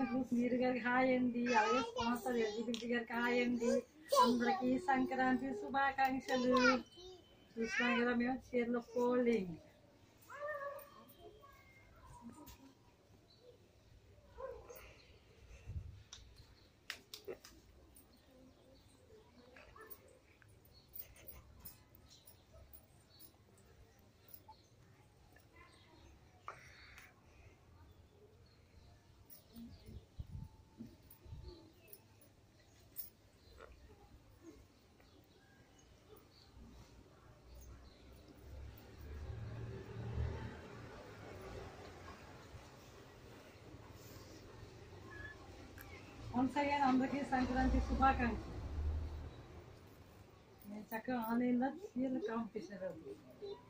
Group మీరు గారికి hi అండి, అలాగే స్పాన్సర్ ఎలిజిబిలిటీ గారికి హాయ్ అండి. అందరికీ సంక్రాంతి శుభాకాంక్షలు. చూసినాం కదా మేము చీరలో ఫోల్డింగ్. వన్స్ అగైన్ అందరికీ సంక్రాంతి శుభాకాంక్షలు. నేను చక్కగా ఆన్లైన్లో చీరల కాంపిటీషన్